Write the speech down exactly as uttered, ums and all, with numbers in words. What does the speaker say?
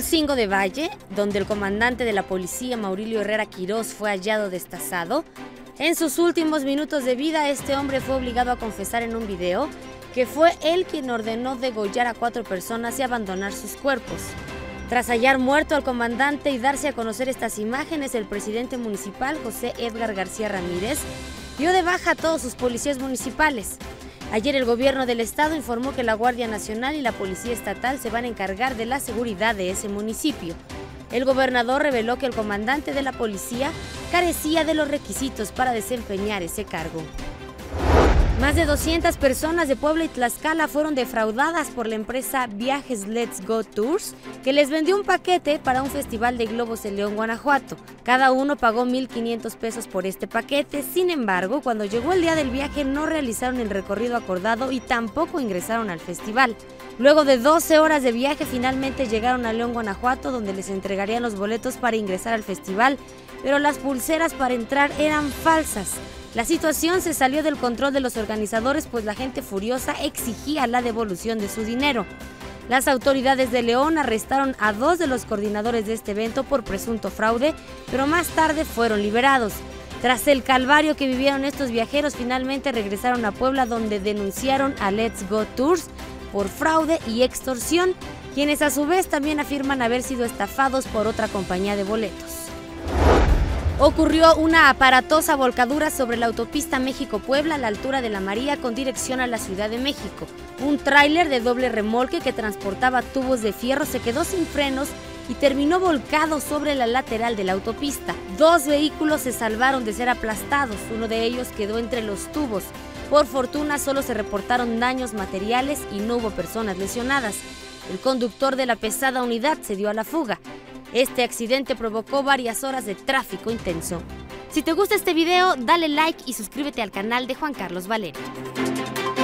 Ocosingo de Valle, donde el comandante de la policía, Maurilio Herrera Quirós, fue hallado destazado. En sus últimos minutos de vida, este hombre fue obligado a confesar en un video que fue él quien ordenó degollar a cuatro personas y abandonar sus cuerpos. Tras hallar muerto al comandante y darse a conocer estas imágenes, el presidente municipal, José Edgar García Ramírez, dio de baja a todos sus policías municipales. Ayer el gobierno del estado informó que la Guardia Nacional y la Policía Estatal se van a encargar de la seguridad de ese municipio. El gobernador reveló que el comandante de la policía carecía de los requisitos para desempeñar ese cargo. Más de doscientas personas de Puebla y Tlaxcala fueron defraudadas por la empresa Viajes Let's Go Tours, que les vendió un paquete para un festival de globos en León, Guanajuato. Cada uno pagó mil quinientos pesos por este paquete. Sin embargo, cuando llegó el día del viaje no realizaron el recorrido acordado y tampoco ingresaron al festival. Luego de doce horas de viaje, finalmente llegaron a León, Guanajuato, donde les entregarían los boletos para ingresar al festival, pero las pulseras para entrar eran falsas. La situación se salió del control de los organizadores, pues la gente furiosa exigía la devolución de su dinero. Las autoridades de León arrestaron a dos de los coordinadores de este evento por presunto fraude, pero más tarde fueron liberados. Tras el calvario que vivieron estos viajeros, finalmente regresaron a Puebla, donde denunciaron a Let's Go Tours por fraude y extorsión, quienes a su vez también afirman haber sido estafados por otra compañía de boletos. Ocurrió una aparatosa volcadura sobre la autopista México-Puebla a la altura de La María con dirección a la Ciudad de México. Un tráiler de doble remolque que transportaba tubos de fierro se quedó sin frenos y terminó volcado sobre la lateral de la autopista. Dos vehículos se salvaron de ser aplastados, uno de ellos quedó entre los tubos. Por fortuna solo se reportaron daños materiales y no hubo personas lesionadas. El conductor de la pesada unidad se dio a la fuga. Este accidente provocó varias horas de tráfico intenso. Si te gusta este video, dale like y suscríbete al canal de Juan Carlos Valero.